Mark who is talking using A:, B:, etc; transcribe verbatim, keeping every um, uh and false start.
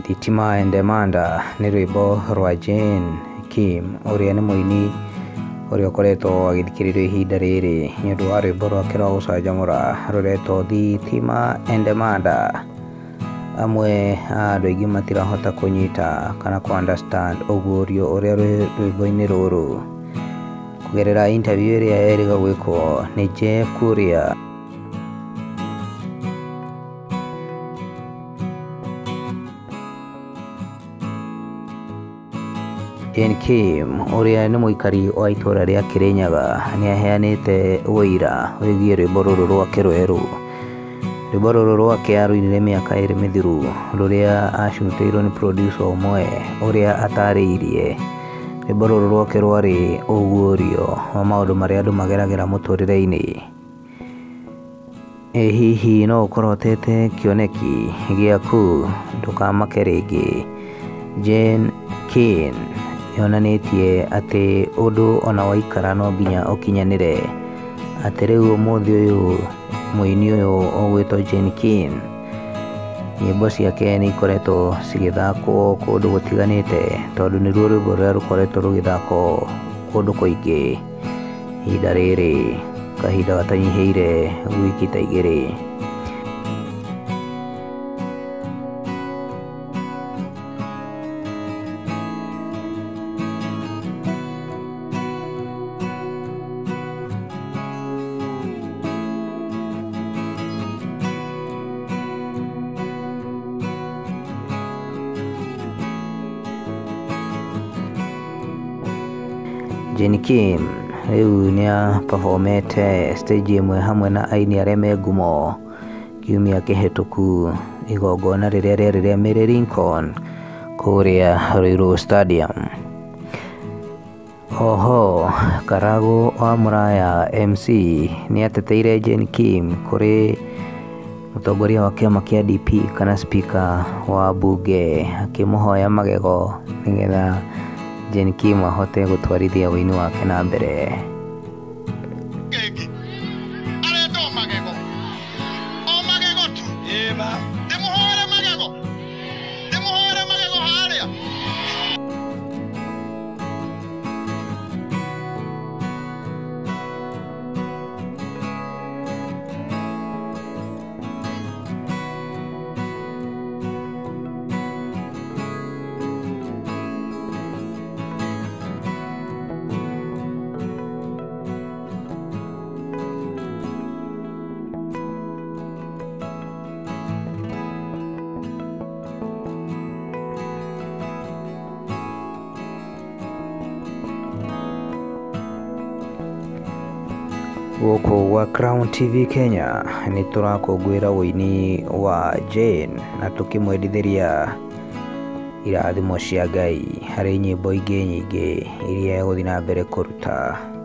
A: Thitima and Demanda nĩ rwĩmbo rwa Jane Kim ũrĩa nĩ mũini ũrĩa ũkoretwo agĩthikĩrĩrio ihinda rĩrĩ nĩ ũndũ wa rwĩmbo rwake rwa gũcanjamũra rũretwo Thitima and Demanda. Amwe andũ aingĩ matirahota kũnyita kana ku understand ũguũrio ũrĩa rwĩmbo-inĩ rũrũ. Kũgerera interview ĩrĩa yerĩga gwĩkwo nĩ Jeff Kuria, Jane Kim ũrĩa nĩ mũikari wa itũũra rĩa Kirinyaga nĩ aheanĩte ũira wĩgiĩ rwĩmbo rũrũ rwake rwerũ. Rwĩmbo rũrũ rwake arũinire mĩaka ĩrĩ mĩthiru rũrĩa acutĩirwo nĩ producer ũmwe ũrĩa atarĩirie. Rwĩmbo rũrũ rwake rwarĩ ũguũrio wa maũndũ marĩa andũ mageragĩra mũtũrĩre-inĩ. Ĩ hihi no ũkorwo ũtete kĩoneki gĩaku? Ndũkamake rĩngĩ. Jane Kim yonanĩtie atĩ ũndũ ona waikara no nginya ũkinyanĩre. Atĩ rĩu ũmũthĩ ũyũ mũini ũyũ ũgwĩtwo Jane Kim nyĩmbo ciake nĩ ikoretwo cigĩthakwo kũndũ gũtiganĩte, tondũ nĩruo rwĩmbo rũrĩa rũkoretwo rũgĩthakwo kũndũ kũingĩ ihinda rĩrĩ, kahinda gatanyihĩire wiki ta igĩrĩ. Jane Kim rĩu nĩ a-performete stage ĩmwe hamwe na aini arĩa me ngumo kiumia kĩhĩtũku igongona rĩrĩa rĩarĩ rĩa Mary Lincoln kũrĩa Ruiru Stadium. Oho, Karagũ wa Mũraya M C nĩ ateteire Jane Kim kũrĩ mũtongoria wa kĩama kĩa D P kana speaker wa bunge, akĩmũhoya magego nĩgetha Jane Kim ahote gũtwarithia ũini wake na mbere. Gũkũ gwa Crown T V Kenya nĩ tũrakũngũĩra ũini wa Jane na tũkĩmwendithĩria irathimo cia Ngai harĩ nyĩmbo ingĩ nyingĩ iria egũthiĩ na mbere kũruta.